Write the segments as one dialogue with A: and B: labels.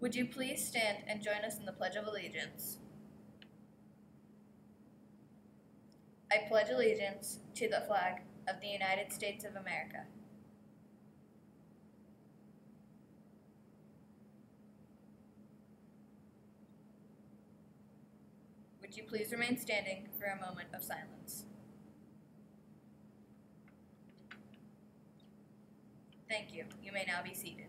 A: Would you please stand and join us in the Pledge of Allegiance? I pledge allegiance to the flag of the United States of America. Would you please remain standing for a moment of silence? Thank you. You may now be seated.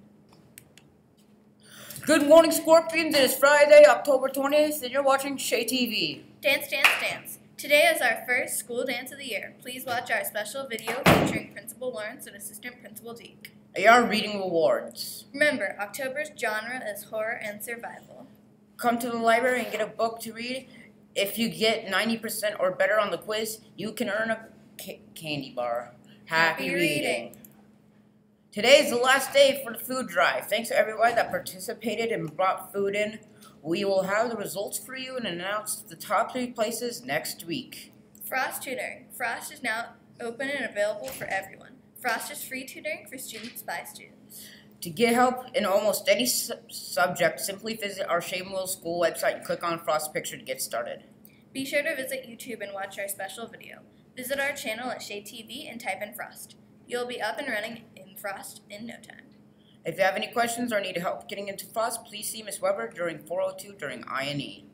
B: Good morning, Scorpions. It is Friday, October 20th, and you're watching Shay TV.
A: Dance, dance, dance. Today is our first school dance of the year. Please watch our special video featuring Principal Lawrence and Assistant Principal Deke.
B: AR Reading Rewards.
A: Remember, October's genre is horror and survival.
B: Come to the library and get a book to read. If you get 90% or better on the quiz, you can earn a candy bar. Happy reading. Today is the last day for the food drive. Thanks to everybody that participated and brought food in. We will have the results for you and announce the top 3 places next week.
A: Frost Tutoring. Frost is now open and available for everyone. Frost is free tutoring for students by students.
B: To get help in almost any subject, simply visit our Shay Middle School website and click on Frost's picture to get started.
A: Be sure to visit YouTube and watch our special video. Visit our channel at Shay TV and type in Frost. You'll be up and running in Frost in no time.
B: If you have any questions or need help getting into Frost, please see Miss Weber during 402 during I&E.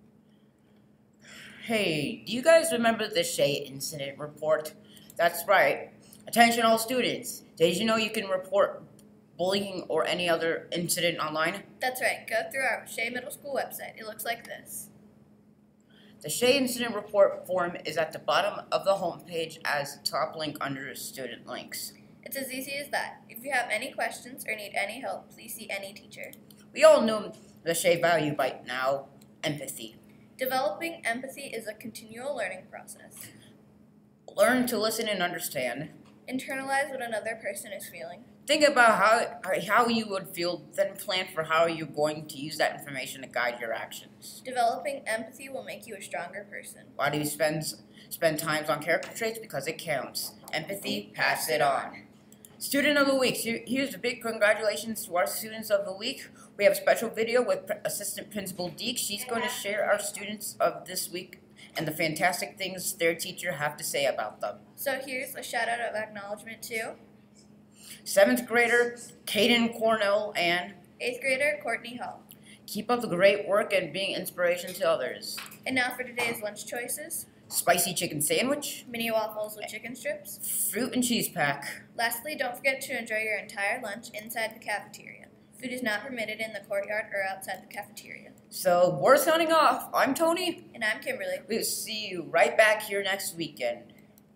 B: Hey, do you guys remember the Shay incident report? That's right. Attention all students. Did you know you can report bullying or any other incident online?
A: That's right. Go through our Shay Middle School website. It looks like this.
B: The Shay Incident Report form is at the bottom of the homepage as the top link under student links.
A: It's as easy as that. If you have any questions or need any help, please see any teacher.
B: We all know the Shay value by now, empathy.
A: Developing empathy is a continual learning process.
B: Learn to listen and understand.
A: Internalize what another person is feeling.
B: Think about how you would feel, then plan for how you're going to use that information to guide your actions.
A: Developing empathy will make you a stronger person.
B: Why do you spend time on character traits? Because it counts. Empathy, pass it on. Student of the Week. Here's a big congratulations to our Students of the Week. We have a special video with Assistant Principal Deke. She's going to share our students of this week and the fantastic things their teacher have to say about them.
A: So here's a shout out of acknowledgement to
B: 7th grader Caden Cornell and
A: 8th grader Courtney Hall.
B: Keep up the great work and being inspiration to others.
A: And now for today's lunch choices.
B: Spicy chicken sandwich.
A: Mini waffles with chicken strips.
B: Fruit and cheese pack.
A: Lastly, don't forget to enjoy your entire lunch inside the cafeteria. Food is not permitted in the courtyard or outside the cafeteria.
B: So we're signing off. I'm Tony.
A: And I'm Kimberly.
B: We'll see you right back here next weekend.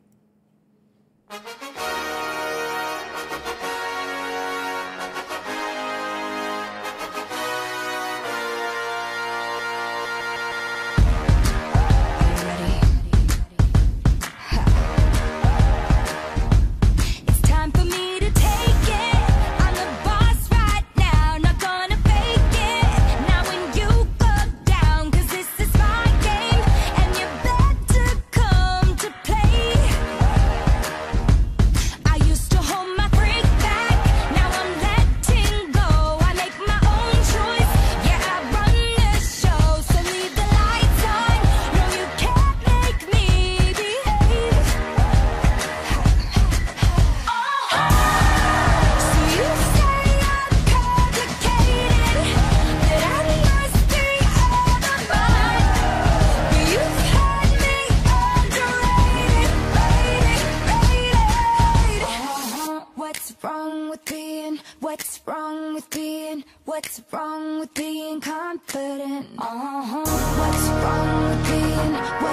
C: What's wrong with being confident? What's wrong with being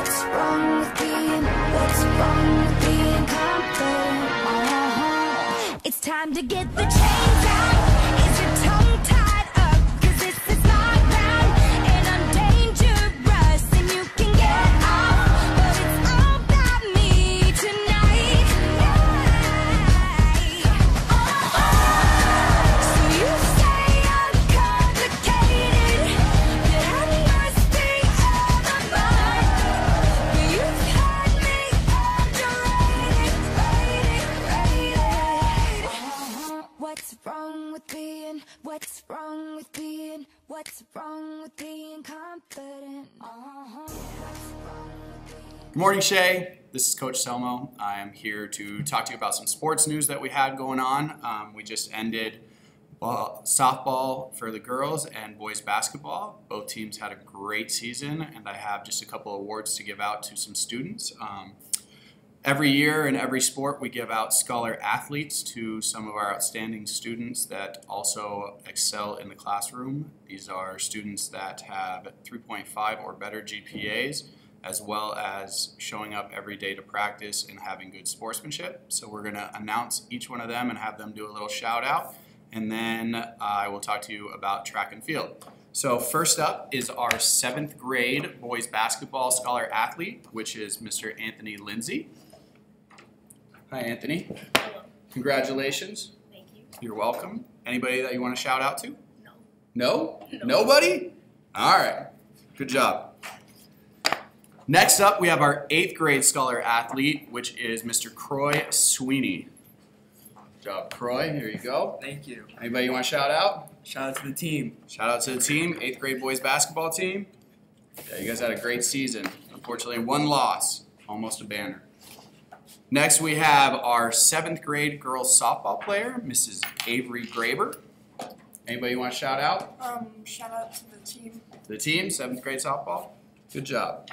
C: confident? It's time to get the chains out. Is your tongue tied up? 'Cause this is my ground, and I'm dangerous, and you can get off, but it's all about me tonight. So you say I'm complicated, that I must be out of mind, but you've had me underrated, rated. What's wrong What's wrong with being confident? What's wrong with being
D: Good morning, Shay. This is Coach Selmo. I am here to talk to you about some sports news that we had going on. We just ended softball for the girls and boys basketball. Both teams had a great season, and I have just a couple awards to give out to some students. Every year in every sport, we give out scholar athletes to some of our outstanding students that also excel in the classroom. These are students that have 3.5 or better GPAs, as well as showing up every day to practice and having good sportsmanship. So we're going to announce each one of them and have them do a little shout out, and then I will talk to you about track and field. So first up is our 7th grade boys basketball scholar athlete, which is Mr. Anthony Lindsay. Hi, Anthony.
A: Hello.
D: Congratulations.
A: Thank you.
D: You're welcome. Anybody that you want to shout out to?
A: No.
D: No?
A: No.
D: Nobody? All right. Good job. Next up, we have our 8th grade scholar athlete, which is Mr. Croy Sweeney. Good job, Croy. Here you go.
E: Thank you.
D: Anybody you want to shout out?
E: Shout out to the team.
D: Shout out to the team, 8th grade boys basketball team. Yeah, you guys had a great season. Unfortunately, 1 loss, almost a banner. Next, we have our 7th grade girls softball player, Mrs. Avery Graber. Anybody you want to shout out?
F: Shout out to the team.
D: The team, 7th grade softball. Good job.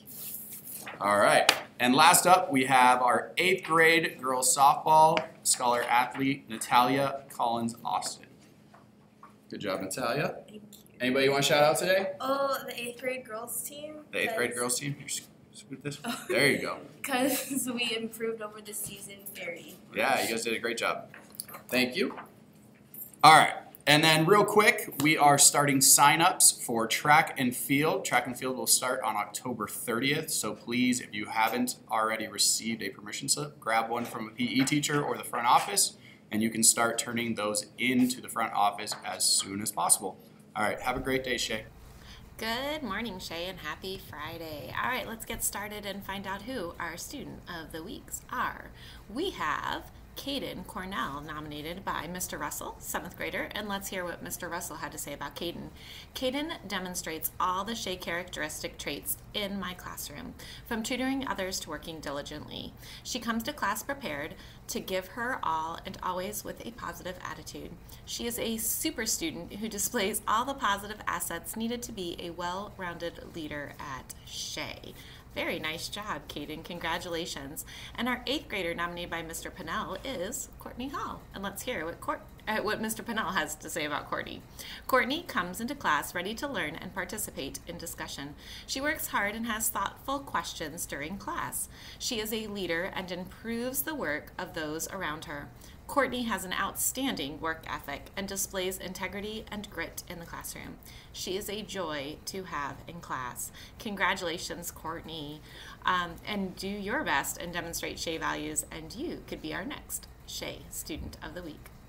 D: All right. And last up, we have our 8th grade girls softball scholar athlete, Natalia Collins Austin. Good job, Natalia.
A: Thank you.
D: Anybody you want to shout out today?
A: Oh, the 8th grade girls team.
D: The 8th grade girls team. Here, scoot this way. There you go.
A: Because we improved over the season very much.
D: Yeah, you guys did a great job. Thank you. All right. And then real quick, we are starting sign-ups for track and field. Track and field will start on October 30th. So please, if you haven't already received a permission slip, grab one from a PE teacher or the front office, and you can start turning those into the front office as soon as possible. All right. Have a great day, Shay.
G: Good morning, Shay, and happy Friday. All right, let's get started and find out who our student of the weeks are. We have Caden Cornell, nominated by Mr. Russell, 7th grader, and let's hear what Mr. Russell had to say about Caden. Caden demonstrates all the Shay characteristic traits in my classroom, from tutoring others to working diligently. She comes to class prepared to give her all and always with a positive attitude. She is a super student who displays all the positive assets needed to be a well-rounded leader at Shay. Very nice job, Caden. Congratulations. And our 8th grader nominated by Mr. Pennell is Courtney Hall. And let's hear what Mr. Pennell has to say about Courtney. Courtney comes into class ready to learn and participate in discussion. She works hard and has thoughtful questions during class. She is a leader and improves the work of those around her. Courtney has an outstanding work ethic and displays integrity and grit in the classroom. She is a joy to have in class. Congratulations, Courtney. And do your best and demonstrate Shay values, and you could be our next Shay Student of the Week.